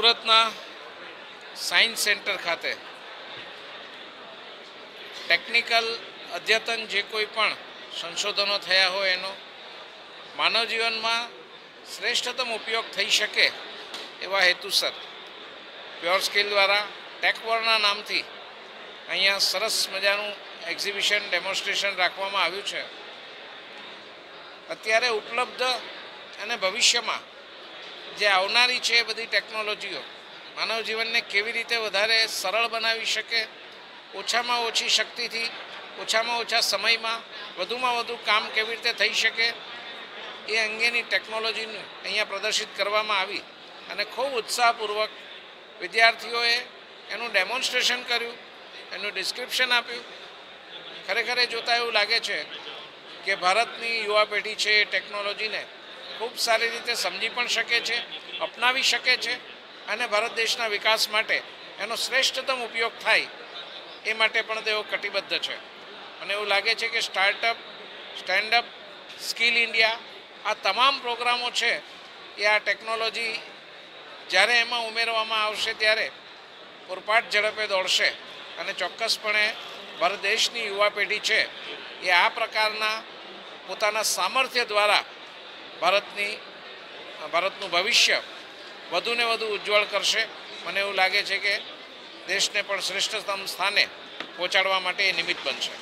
સુરતના science centre ખાતે technical અદ્યતન જે કોઈ પણ સંશોધનો થયા હોય એનો માનવ જીવનમાં શ્રેષ્ઠતમ ઉપયોગ થઈ શકે એવા હેતુસર પ્યોર સ્કિલ દ્વારા ટેકવરના નામથી અહીંયા સરસ મજાનું એક્ઝિબિશન ડેમોન્સ્ટ્રેશન રાખવામાં આવ્યું છે। અત્યારે ઉપલબ્ધ અને ભવિષ્યમાં જે આવનારી છે એ બધી ટેકનોલોજીઓ માનવ જીવનને કેવી રીતે વધારે સરળ બનાવી શકે, ઓછામાં ઓછી શક્તિથી ઓછામાં ઓછા સમયમાં વધુમાં વધુ કામ કેવી રીતે થઈ શકે એ અંગેની ટેકનોલોજીને અહીંયા પ્રદર્શિત કરવામાં આવી અને ખૂબ ઉત્સાહપૂર્વક વિદ્યાર્થીઓએ એનું ડેમોન્સ્ટ્રેશન કર્યું, એનું ડિસ્ક્રિપ્શન આપ્યું। ખરેખર જોતાં એવું લાગે છે કે ભારતની યુવા પેઢી છે એ ટેકનોલોજીને ખૂબ સારી રીતે સમજી પણ શકે છે, અપનાવી શકે છે અને ભારત દેશના વિકાસ માટે એનો શ્રેષ્ઠતમ ઉપયોગ થાય એ માટે પણ તેઓ કટિબદ્ધ છે। અને એવું લાગે છે કે સ્ટાર્ટઅપ, સ્ટેન્ડઅપ, સ્કિલ ઇન્ડિયા આ તમામ પ્રોગ્રામો છે એ આ ટેકનોલોજી જ્યારે એમાં ઉમેરવામાં આવશે ત્યારે પૂરપાટ ઝડપે દોડશે અને ચોક્કસપણે ભારત દેશની યુવા પેઢી છે એ આ પ્રકારના પોતાના સામર્થ્ય દ્વારા ભારતનું ભવિષ્ય વધુને વધુ ઉજ્જવળ કરશે। મને એવું લાગે છે કે દેશને પણ શ્રેષ્ઠતમ સ્થાને પહોંચાડવા માટે એ નિમિત્ત બનશે।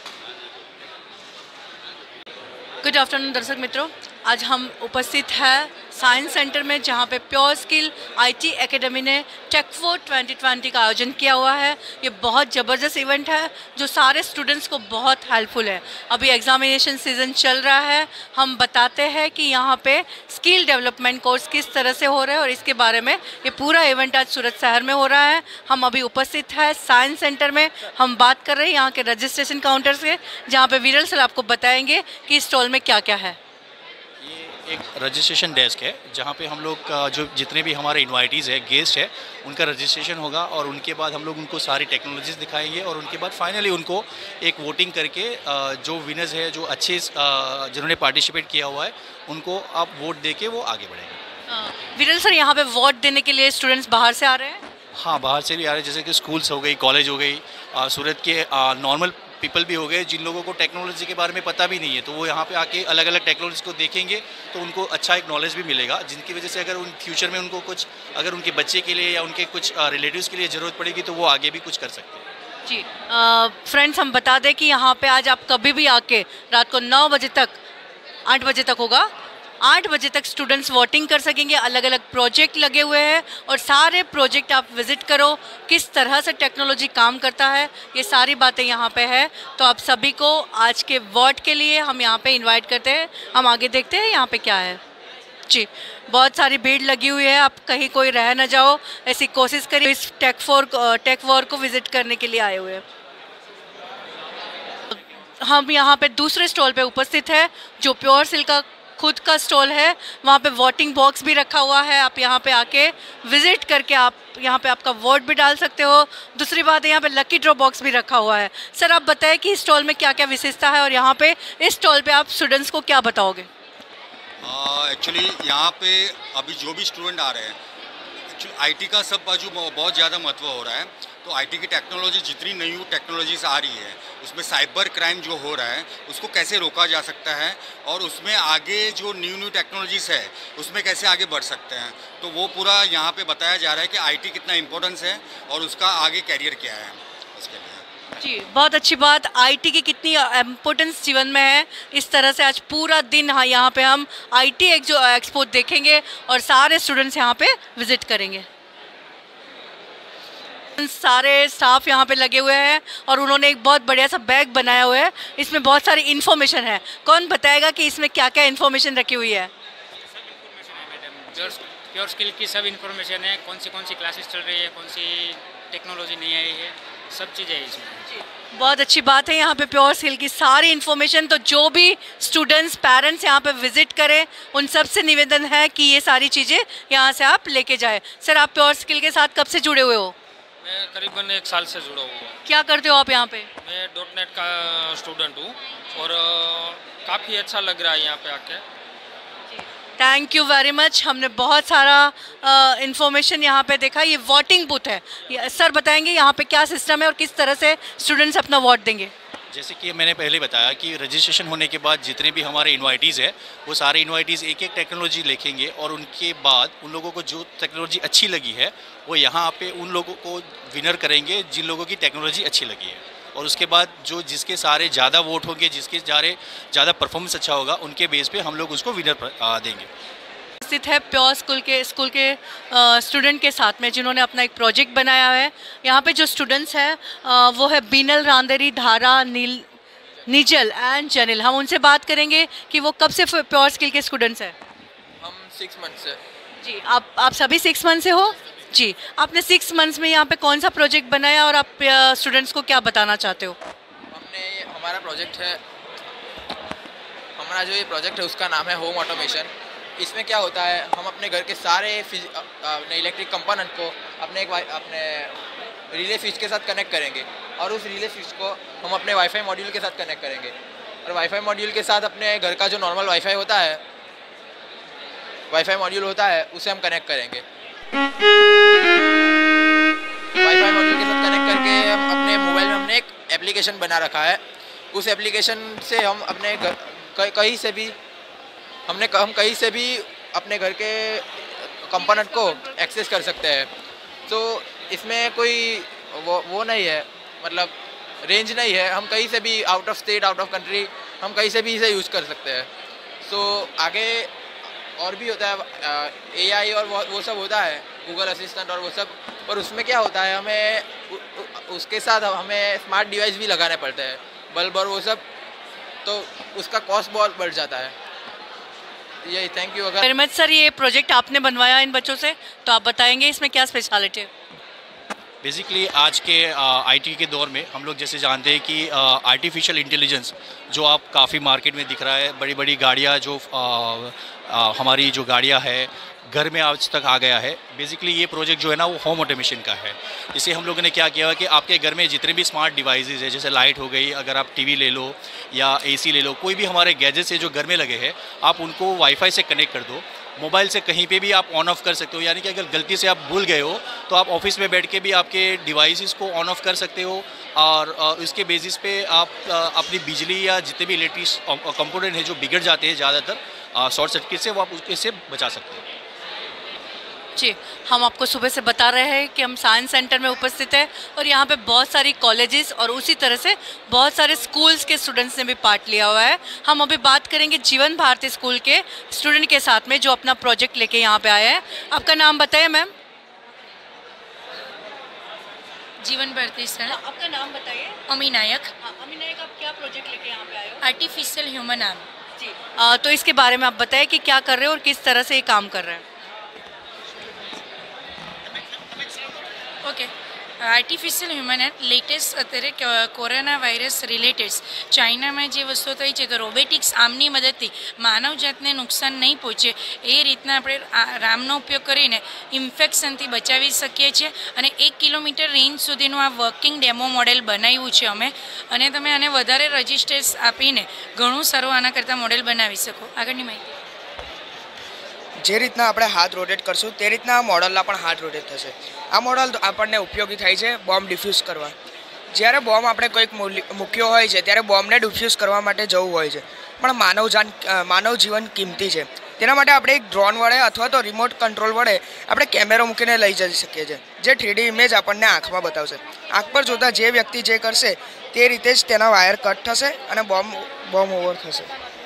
गुड आफ्टरनून दर्शक मित्रों, आज हम उपस्थित हैं साइंस सेंटर में जहां पे प्योर स्किल आईटी एकेडमी ने टेकफोर 2020 का आयोजन किया हुआ है। ये बहुत ज़बरदस्त इवेंट है जो सारे स्टूडेंट्स को बहुत हेल्पफुल है। अभी एग्जामिनेशन सीज़न चल रहा है, हम बताते हैं कि यहाँ पे स्किल डेवलपमेंट कोर्स किस तरह से हो रहे हैं और इसके बारे में ये पूरा इवेंट आज सूरत शहर में हो रहा है। हम अभी उपस्थित है साइंस सेंटर में, हम बात कर रहे हैं यहाँ के रजिस्ट्रेशन काउंटर से, जहाँ पे विरल सर आपको बताएंगे कि स्टॉल में क्या क्या है। ये एक रजिस्ट्रेशन डेस्क है जहाँ पे हम लोग जो जितने भी हमारे इनवाइटीज़ है, गेस्ट है, उनका रजिस्ट्रेशन होगा और उनके बाद हम लोग उनको सारी टेक्नोलॉजीज़ दिखाएंगे और उनके बाद फाइनली उनको एक वोटिंग करके जो विनर्स है, जो अच्छे जिन्होंने पार्टिसिपेट किया हुआ है, उनको आप वोट दे के वो आगे बढ़ेंगे। विरल सर, यहाँ पे वोट देने के लिए स्टूडेंट्स बाहर से आ रहे हैं? हाँ, बाहर से भी आ रहे हैं, जैसे कि स्कूल्स हो गई, कॉलेज हो गई, सूरत के नॉर्मल पीपल भी हो गए जिन लोगों को टेक्नोलॉजी के बारे में पता भी नहीं है, तो वो यहाँ पे आके अलग अलग टेक्नोलॉजी को देखेंगे तो उनको अच्छा एक नॉलेज भी मिलेगा, जिनकी वजह से अगर उन फ्यूचर में उनको कुछ अगर उनके बच्चे के लिए या उनके कुछ रिलेटिव्स के लिए ज़रूरत पड़ेगी तो वो आगे भी कुछ कर सकते हैं। जी फ्रेंड्स, हम बता दें कि यहाँ पे आज आप कभी भी आके रात को 9 बजे तक 8 बजे तक होगा, 8 बजे तक स्टूडेंट्स वोटिंग कर सकेंगे। अलग अलग प्रोजेक्ट लगे हुए हैं और सारे प्रोजेक्ट आप विज़िट करो, किस तरह से टेक्नोलॉजी काम करता है, ये सारी बातें यहाँ पे है। तो आप सभी को आज के वोट के लिए हम यहाँ पे इनवाइट करते हैं। हम आगे देखते हैं यहाँ पे क्या है। जी, बहुत सारी भीड़ लगी हुई है, आप कहीं कोई रह ना जाओ, ऐसी कोशिश करिए। इस टेक फोर को विज़िट करने के लिए आए हुए हैं। हम यहाँ पे दूसरे स्टॉल पे उपस्थित है जो प्योर सिल्क का खुद का स्टॉल है। वहाँ पे वोटिंग बॉक्स भी रखा हुआ है, आप यहाँ पे आके विज़िट करके आप यहाँ पे आपका वोट भी डाल सकते हो। दूसरी बात है, यहाँ पे लकी ड्रॉ बॉक्स भी रखा हुआ है। सर, आप बताएं कि इस स्टॉल में क्या क्या विशेषता है और यहाँ पे इस स्टॉल पे आप स्टूडेंट्स को क्या बताओगे? एक्चुअली यहाँ पे अभी जो भी स्टूडेंट आ रहे हैं, एक्चुअली आईटी का सब बाजू बहुत ज़्यादा महत्व हो रहा है। तो आईटी की टेक्नोलॉजी जितनी नई टेक्नोलॉजीज आ रही है उसमें साइबर क्राइम जो हो रहा है उसको कैसे रोका जा सकता है और उसमें आगे जो न्यू टेक्नोलॉजीज है उसमें कैसे आगे बढ़ सकते हैं, तो वो पूरा यहाँ पे बताया जा रहा है कि आईटी कितना इम्पोर्टेंस है और उसका आगे कैरियर क्या है उसके लिए। जी, बहुत अच्छी बात, आईटी की कितनी इम्पोर्टेंस जीवन में है। इस तरह से आज पूरा दिन यहाँ पे हम आईटी जो एक्सपो देखेंगे और सारे स्टूडेंट्स यहाँ पे विज़िट करेंगे। सारे स्टाफ यहाँ पे लगे हुए हैं और उन्होंने एक बहुत बढ़िया सा बैग बनाया हुआ है, इसमें बहुत सारी इन्फॉर्मेशन है। कौन बताएगा कि इसमें क्या क्या इन्फॉर्मेशन रखी हुई है? प्योर स्किल की सब इन्फॉर्मेशन है, कौन सी क्लासेस चल रही है, कौन सी टेक्नोलॉजी नहीं आई है, सब चीज़ें है इसमें। बहुत अच्छी बात है, यहाँ पे प्योर स्किल की सारी इन्फॉर्मेशन। तो जो भी स्टूडेंट्स, पेरेंट्स यहाँ पे विज़िट करें, उन सब से निवेदन है कि ये सारी चीज़ें यहाँ से आप लेके जाए। सर, आप प्योर स्किल के साथ कब से जुड़े हुए हो? मैं करीबन 1 साल से जुड़ा हुआ हूँ। क्या करते हो आप यहाँ पे? मैं .NET का स्टूडेंट हूँ और काफ़ी अच्छा लग रहा है यहाँ पे आके। Thank you very much. हमने बहुत सारा इन्फॉर्मेशन यहाँ पे देखा। ये वोटिंग बूथ है, सर बताएंगे यहाँ पे क्या सिस्टम है और किस तरह से स्टूडेंट्स अपना वोट देंगे। जैसे कि मैंने पहले बताया कि रजिस्ट्रेशन होने के बाद जितने भी हमारे इन्वाइटीज़ है वो सारे इन्वाइटीज़ एक एक टेक्नोलॉजी लिखेंगे और उनके बाद उन लोगों को जो टेक्नोलॉजी अच्छी लगी है वो यहाँ पे उन लोगों को विनर करेंगे जिन लोगों की टेक्नोलॉजी अच्छी लगी है, और उसके बाद जो जिसके सारे ज़्यादा वोट होंगे, जिसके ज़्यादा परफॉर्मेंस अच्छा होगा, उनके बेस पे हम लोग उसको विनर देंगे। स्थित है प्योर स्कूल के स्टूडेंट के साथ में जिन्होंने अपना एक प्रोजेक्ट बनाया है। यहाँ पे जो स्टूडेंट्स हैं वो है बीनल, रांदेरी, धारा, निजल एंड जनिल। हम उनसे बात करेंगे कि वो कब से प्योर स्किल के स्टूडेंट्स हैं। हम 6 मंथ से। जी, आप सभी 6 मंथ से हो जी। आपने 6 मंथ्स में यहाँ पे कौन सा प्रोजेक्ट बनाया और आप स्टूडेंट्स को क्या बताना चाहते हो? हमारा जो ये प्रोजेक्ट है उसका नाम है होम ऑटोमेशन। इसमें क्या होता है, हम अपने घर के सारे इलेक्ट्रिक कंपोनेंट को अपने रिले स्विच के साथ कनेक्ट करेंगे और उस रिले स्विच को हम अपने वाईफाई मॉड्यूल के साथ कनेक्ट करेंगे और वाईफाई मॉड्यूल के साथ अपने घर का जो नॉर्मल वाईफाई मॉड्यूल होता है उसे हम कनेक्ट करेंगे। वाईफाई मॉड्यूल के साथ कनेक्ट करके हम अपने मोबाइल में हमने एक एप्लीकेशन बना रखा है। उस एप्लीकेशन से हम अपने कहीं से भी अपने घर के कंपोनेंट को एक्सेस कर सकते हैं। तो इसमें कोई वो नहीं है, मतलब रेंज नहीं है। हम कहीं से भी out of state, out of country, हम कहीं से भी इसे यूज़ कर सकते हैं। तो आगे और भी होता है AI और वो सब होता है, गूगल असिस्टेंट और वो सब, पर उसमें क्या होता है हमें उसके साथ हमें स्मार्ट डिवाइस भी लगाने पड़ते हैं, बल्ब और वो सब, तो उसका कॉस्ट बहुत बढ़ जाता है। यही, thank you. Very much sir. ये प्रोजेक्ट आपने बनवाया इन बच्चों से, तो आप बताएंगे इसमें क्या स्पेशलिटी है? बेसिकली आज के IT के दौर में हम लोग जैसे जानते हैं कि आर्टिफिशियल इंटेलिजेंस जो आप काफ़ी मार्केट में दिख रहा है, बड़ी बड़ी गाड़ियाँ जो हमारी जो गाड़ियाँ है घर में आज तक आ गया है। बेसिकली ये प्रोजेक्ट जो है ना वो होम ऑटोमेशन का है। इसे हम लोगों ने क्या किया कि आपके घर में जितने भी स्मार्ट डिवाइसेस है, जैसे लाइट हो गई, अगर आप TV ले लो या AC ले लो, कोई भी हमारे गैजेट्स है जो घर में लगे हैं, आप उनको वाईफाई से कनेक्ट कर दो। मोबाइल से कहीं पे भी आप ऑन ऑफ कर सकते हो, यानी कि अगर गलती से आप भूल गए हो तो आप ऑफिस में बैठ के भी आपके डिवाइसेस को ऑन ऑफ कर सकते हो और उसके बेसिस पे आप अपनी बिजली या जितने भी इलेक्ट्रिक कंपोनेंट है जो बिगड़ जाते हैं ज़्यादातर शॉर्ट सर्किट से, वो आप उससे बचा सकते हो। जी, हम आपको सुबह से बता रहे हैं कि हम साइंस सेंटर में उपस्थित है और यहाँ पे बहुत सारी कॉलेजेस और उसी तरह से बहुत सारे स्कूल्स के स्टूडेंट्स ने भी पार्ट लिया हुआ है। हम अभी बात करेंगे जीवन भारती स्कूल के स्टूडेंट के साथ में जो अपना प्रोजेक्ट लेके यहाँ पे आए हैं। आपका नाम बताइए मैम। जीवन भारती सर। आपका नाम बताइए। अमी नायक। अमी नायक, आप क्या प्रोजेक्ट लेके यहाँ पे आए हो? Artificial human arm. जी, तो इसके बारे में आप बताइए कि क्या कर रहे हो और किस तरह से ये काम कर रहे हैं। Okay, artificial human and latest અત્યારે કોરોના વાયરસ રિલેટેડ ચાઇનામાં જે વસ્તુ થઈ છે તો રોબોટિક્સ આમની મદદથી માનવજાતને નુકસાન નહીં પહોંચે એ રીતના આપણે રામનો ઉપયોગ કરીને ઇન્ફેક્શનથી બચાવી શકીએ છીએ અને 1 કિલોમીટર રેન્જ સુધીનું આ વર્કિંગ ડેમો મોડેલ બનાવ્યું છે અમે અને તમે આને વધારે રજિસ્ટર્સ આપીને ઘણું સારું આના કરતાં મોડેલ બનાવી શકો. આગળની માહિતી જે રીતના આપણે હાથ રોટેટ કરશું તે રીતના આ મોડલના પણ હાથ રોટેટ થશે. આ મોડલ આપણને ઉપયોગી થાય છે બોમ્બ ડિફ્યુઝ કરવા. જ્યારે બોમ્બ આપણે કોઈક મૂક્યો હોય છે ત્યારે બોમ્બને ડિફ્યુઝ કરવા માટે જવું હોય છે, પણ માનવ જીવન કિંમતી છે. તેના માટે આપણે એક ડ્રોન વડે અથવા તો રિમોટ કંટ્રોલ વડે આપણે કેમેરો મૂકીને લઈ જઈ શકીએ છીએ, જે 3D ઇમેજ આપણને આંખમાં બતાવશે. આંખ પર જોતાં જે વ્યક્તિ જે કરશે તે રીતે જ તેના વાયર કટ થશે અને બોમ્બ ઓવર થશે.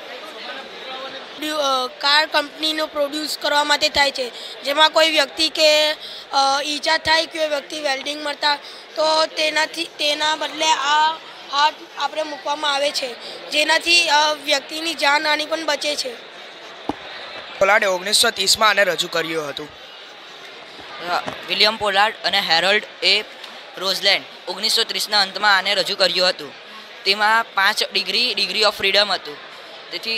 કાર કંપનીનો પ્રોડ્યુસ કરવા માટે થાય છે, જેમાં કોઈ વ્યક્તિ કે ઈજા થાય કે વ્યક્તિ વેલ્ડિંગ મળતા તો તેના બદલે આ હાથ આપણે મૂકવામાં આવે છે, જેનાથી વ્યક્તિની જાનહાનિ પણ બચે છે. પોલાર્ડે 1930માં આને રજૂ કર્યું હતું. વિલિયમ પોલાર્ડ અને હેરોલ્ડ એ રોઝલેન્ડ 1930ના અંતમાં આને રજૂ કર્યું હતું. તેમાં 5 ડિગ્રી ઓફ ફ્રીડમ હતું. તેથી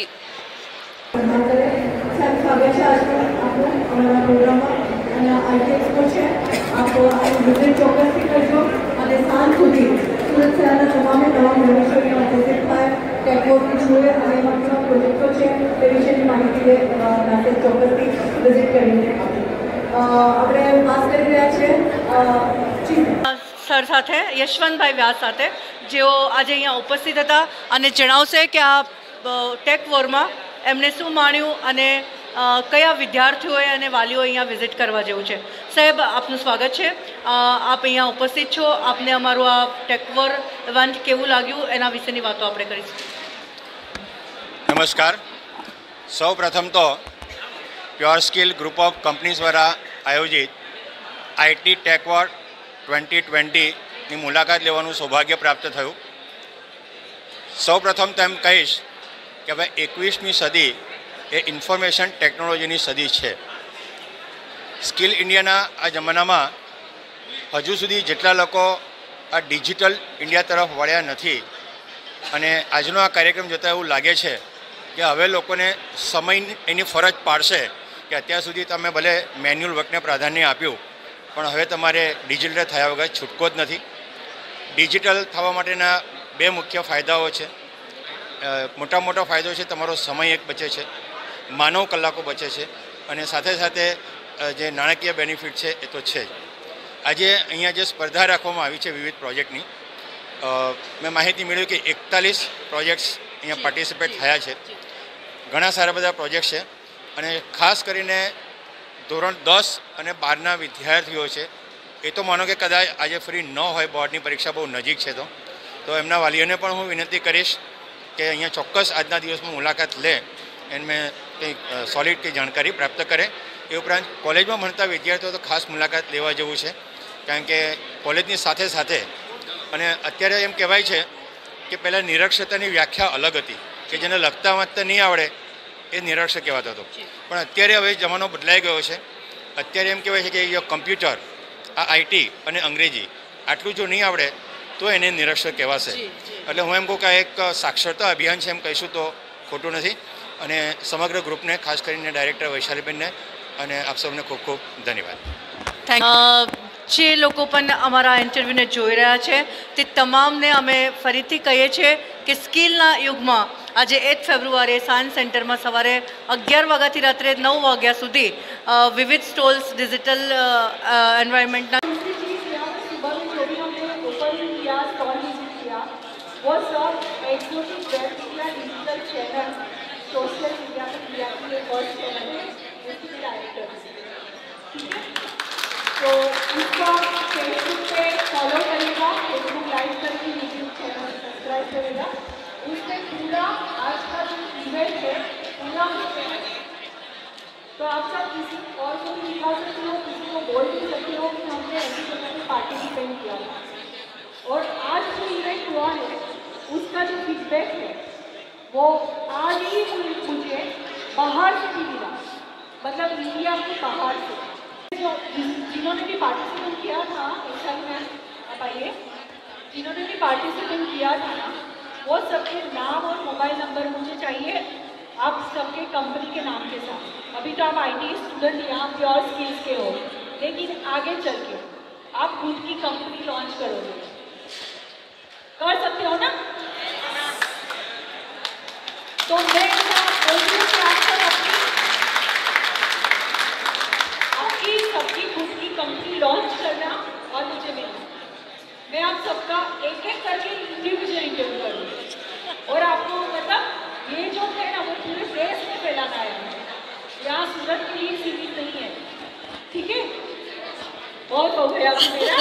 ટેકવર્કની જોઈએ અને એમાં કેવા પ્રોજેક્ટો છે તે વિશેની માહિતી નાસિક ચોક્કસથી વિઝિટ કરીને આપણે વાત કરી રહ્યા છે સર સાથે, યશવંતભાઈ વ્યાસ સાથે, જેઓ આજે અહીંયા ઉપસ્થિત હતા અને જણાવશે કે આ ટેક વોરમાં એમને શું માણ્યું અને કયા વિદ્યાર્થીઓએ અને વાલીઓ અહીંયા વિઝિટ કરવા જેવું છે. સાહેબ, આપનું સ્વાગત છે. આપ અહીંયા ઉપસ્થિત છો. આપને અમારું આ ટેકવોર ઇવેન્ટ કેવું લાગ્યું એના વિશેની વાતો આપણે કરીશું. નમસ્કાર. સૌ પ્રથમ તો pure skill group of companies દ્વારા આયોજિત આઈટી ટેકવોર 2020ની મુલાકાત લેવાનું સૌભાગ્ય પ્રાપ્ત થયું. સૌ પ્રથમ તો એમ કહીશ કે હવે 21મી સદી એ ઇન્ફોર્મેશન ટેકનોલોજીની સદી છે. સ્કિલ ઇન્ડિયાના આ જમાનામાં હજુ સુધી જેટલા લોકો આ ડિજિટલ ઇન્ડિયા તરફ વળ્યા નથી, અને આજનો આ કાર્યક્રમ જોતાં એવું લાગે છે કે હવે લોકોને સમય એની ફરજ પાડશે કે અત્યાર સુધી તમે ભલે મેન્યુઅલ વર્કને પ્રાધાન્ય આપ્યું, પણ હવે તમારે ડિજિટલ થયા વગર છૂટકો જ નથી. ડિજિટલ થવા માટેના બે મુખ્ય ફાયદાઓ છે. મોટો ફાયદો છે તમારો સમય એક બચે છે, માનવ કલાકો બચે છે, અને સાથે સાથે જે નાણાકીય બેનિફિટ છે એ તો છે જ. આજે અહીંયા જે સ્પર્ધા રાખવામાં આવી છે વિવિધ પ્રોજેક્ટની, મેં માહિતી મેળવી કે 41 પ્રોજેક્ટ્સ અહીંયા પાર્ટિસિપેટ થયા છે. ઘણા સારા બધા પ્રોજેક્ટ છે, અને ખાસ કરીને ધોરણ 10 અને 12ના વિદ્યાર્થીઓ છે. એ તો માનો કે કદાચ આજે ફ્રી ન હોય, બોર્ડની પરીક્ષા બહુ નજીક છે, તો એમના વાલીઓને પણ હું વિનંતી કરીશ કે અહીંયા ચોક્કસ આજના દિવસમાં મુલાકાત લે અને મેં કંઈક સોલિડ કંઈ જાણકારી પ્રાપ્ત કરે. એ ઉપરાંત કોલેજમાં ભણતા વિદ્યાર્થીઓ તો ખાસ મુલાકાત લેવા જેવું છે, કારણ કે કોલેજની સાથે સાથે, અને અત્યારે એમ કહેવાય છે કે પહેલાં નિરક્ષરતાની વ્યાખ્યા અલગ હતી કે જેને લખતા વાંચતા નહીં આવડે એ નિરક્ષર કહેવાતો હતો, પણ અત્યારે હવે જમાનો બદલાઈ ગયો છે. અત્યારે એમ કહેવાય છે કે કમ્પ્યુટર, આ આઈટી અને અંગ્રેજી આટલું જો નહીં આવડે તો એને નિરક્ષર કહેવાશે. એટલે હું એમ કહું કે એક સાક્ષરતા અભિયાન છે એમ કહીશું તો ખોટું નથી. અને સમગ્ર ગ્રુપને, ખાસ કરીને ડાયરેક્ટર વૈશાલીબેનને અને આપ સૌને ખૂબ ખૂબ ધન્યવાદ. જે લોકો પણ અમારા ઇન્ટરવ્યૂને જોઈ રહ્યા છે તે તમામને અમે ફરીથી કહીએ છીએ કે સ્કિલના યુગમાં આજે 8 ફેબ્રુઆરીએ સાયન્સ સેન્ટરમાં સવારે 11 વાગ્યાથી રાત્રે 9 વાગ્યા સુધી વિવિધ સ્ટોલ્સ ડિજિટલ એન્વાયરमेंटના वो सब एग्जोटिक वेब या डिजिटल चैनल सोशल मीडिया पर किया कि ये फर्स्ट चैनल है जिसकी डायरेक्टर है, ठीक है. तो इसको फेसबुक पे फॉलो करेगा, फेसबुक लाइव करके यूट्यूब चैनल सब्सक्राइब करेगा. उसमें पूरा आज का जो इवेंट है पूरा तो आप सब किसी और को भी दिखा सकते हो, किसी को बोल भी सकते हो कि हमने ऐसी जगह पे पार्टिसिपेट किया था. और आज जो इवेंट हुआ है उसका जो फीडबैक है वो आज ही मुझे बाहर से भी मिला, मतलब इंडिया के बाहर से. जो जिन्होंने भी पार्टिसिपेट किया था, वैशाली मैम आप आइए, जिन्होंने भी पार्टिसिपेट किया था ना, वो सबके नाम और मोबाइल नंबर मुझे चाहिए, आप सबके कंपनी के नाम के साथ. अभी तो आप IT स्टूडेंट यहाँ प्योर स्किल्स के हो, लेकिन आगे चल के आप खुद की कंपनी लॉन्च करोगे, कर सकते हो ना. तो मैं बोलती हूँ कि आप सब आपकी सबकी खुद की कंपनी लॉन्च करना और मुझे मिलना. मैं आप सबका एक एक करके इंडिविजुअल इंटरव्यू करूँगी, और आपको मतलब ये जो है ना वो पूरे देश में फैलाना है. यहाँ सूरत के लिए सीमित नहीं है, ठीक है. बहुत हो गया मेरा.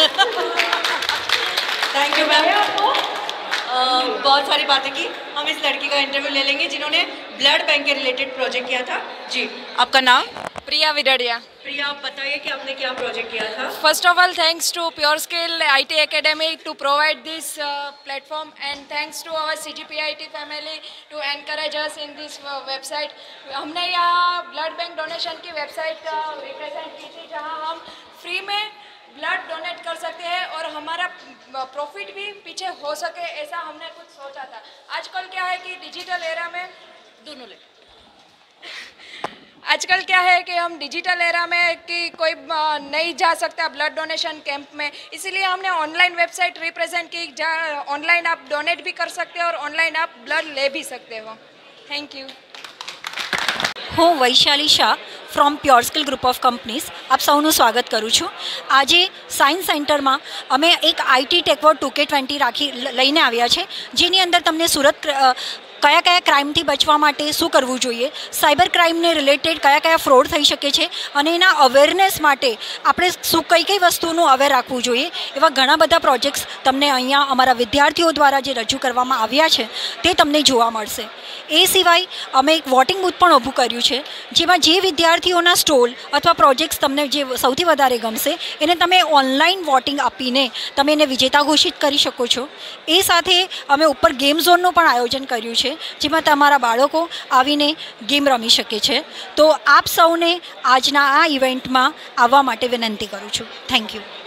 Thank you ma'am. आपको बहुत सारी बातें की. हम इस लड़की का इंटरव्यू ले लेंगे जिन्होंने ब्लड बैंक के रिलेटेड प्रोजेक्ट किया था. जी, आपका नाम? प्रिया विडड़िया. प्रिया, आप बताइए कि आपने क्या प्रोजेक्ट किया था. First of all thanks to pure skill IT Academy to provide this platform, and thanks to our CGPIT family to encourage us in this website. हमने यहाँ ब्लड बैंक डोनेशन की वेबसाइट रिप्रेजेंट की थी जहाँ हम free में blood donate कर सकते हैं और हमारा प्रॉफिट भी पीछे हो सके, ऐसा हमने कुछ सोचा था. आजकल क्या है कि डिजिटल एरा में दोनों ले आजकल क्या है कि हम डिजिटल एरा में कि कोई नहीं जा सकता ब्लड डोनेशन कैंप में, इसीलिए हमने ऑनलाइन वेबसाइट रिप्रेजेंट की जहाँ ऑनलाइन आप डोनेट भी कर सकते हो और ऑनलाइन आप ब्लड ले भी सकते हो। Thank you. હું Vaishali Shah from Pureskill group of companies આપ સૌનું સ્વાગત કરું છું। આજે સાયન્સ સેન્ટરમાં અમે એક આઈટી ટેકવોર્ડ 2K20 લઈને આવ્યા છે, જેની અંદર તમને સુરત કયા કયા ક્રાઇમથી બચવા માટે શું કરવું જોઈએ, સાયબર ક્રાઇમને રિલેટેડ કયા કયા ફ્રોડ થઈ શકે છે અને એના અવેરનેસ માટે આપણે શું કઈ વસ્તુનું અવેર રાખવું જોઈએ, એવા ઘણા બધા પ્રોજેક્ટ્સ તમને અહીંયા અમારા વિદ્યાર્થીઓ દ્વારા જે રજૂ કરવામાં આવ્યા છે તે તમને જોવા મળશે। એ સિવાય અમે એક વોટિંગ બૂથ પણ ઊભું કર્યું છે, જેમાં જે વિદ્યાર્થીઓના સ્ટોલ અથવા પ્રોજેક્ટ્સ તમને જે સૌથી વધારે ગમશે એને તમે ઓનલાઈન વોટિંગ આપીને તમે એને વિજેતા ઘોષિત કરી શકો છો। એ સાથે અમે ઉપર ગેમ ઝોનનું પણ આયોજન કર્યું છે, જેમાં તમારા બાળકો આવીને ગેમ રમી શકે છે। તો આપ સૌને આજના આ ઇવેન્ટમાં આવવા માટે વિનંતી કરું છું। Thank you.